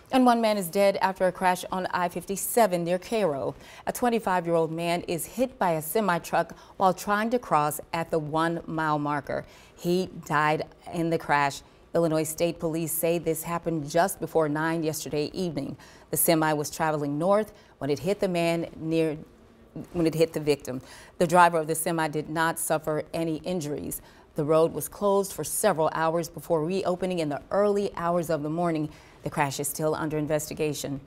And one man is dead after a crash on I-57 near Cairo. A 25-year-old man is hit by a semi-truck while trying to cross at the 1-mile marker. He died in the crash. Illinois State Police say this happened just before 9 yesterday evening. The semi was traveling north when it hit the victim. The driver of the semi did not suffer any injuries. The road was closed for several hours before reopening in the early hours of the morning. The crash is still under investigation.